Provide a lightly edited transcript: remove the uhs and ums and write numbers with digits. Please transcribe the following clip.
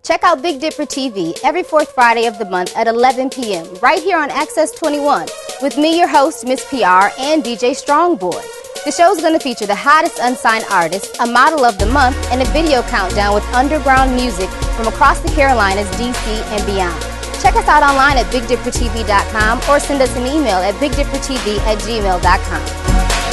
Check out Big Dipper TV every fourth Friday of the month at 11 p.m. right here on Access 21 with me, your host, Miss PR, and DJ Strongboy. The show's going to feature the hottest unsigned artists, a model of the month, and a video countdown with underground music from across the Carolinas, D.C., and beyond. Check us out online at BigDipperTV.com or send us an email at BigDipperTV@gmail.com.